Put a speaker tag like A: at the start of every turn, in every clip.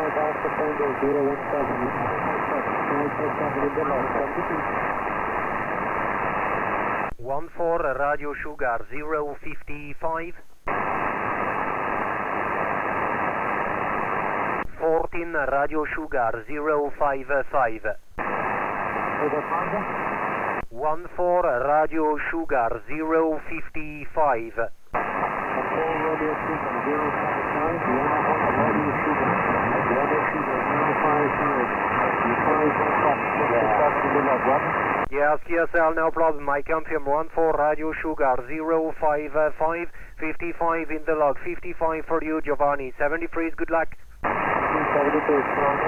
A: Alpha Tango 017. In the log,
B: 14 Radio Sugar 055. 14 Radio Sugar 055. 14 Radio Sugar 055. Yes, QSL, no problem. I confirm 14 Radio Sugar 055. 55 in the log. 55 for you, Giovanni. 73, good luck.
A: 72.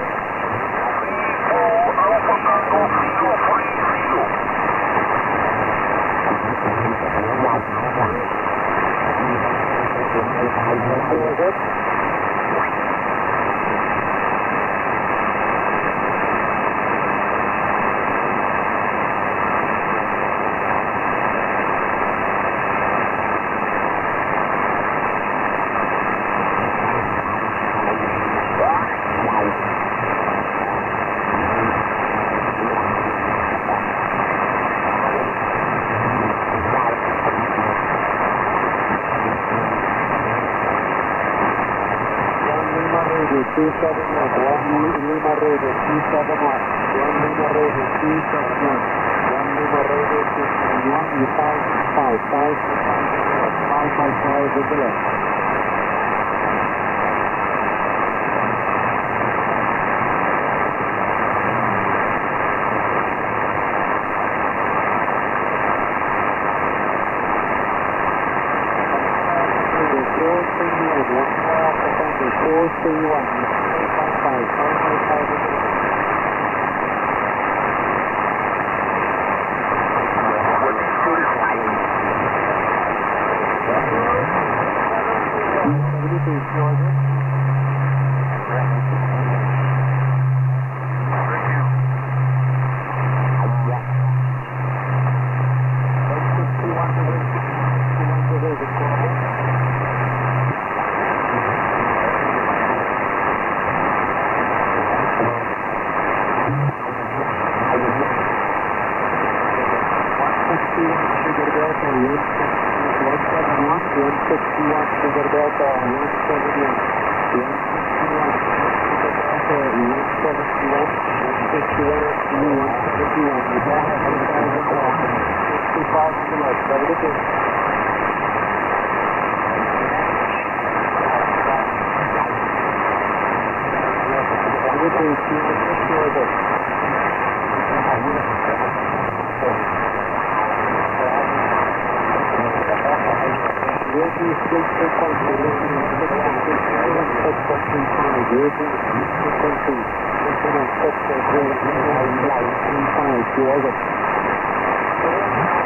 A: Lima Radio 271, 1 Lima Radio 271, 1 Lima Radio 271, you 555 with the left. Thank you.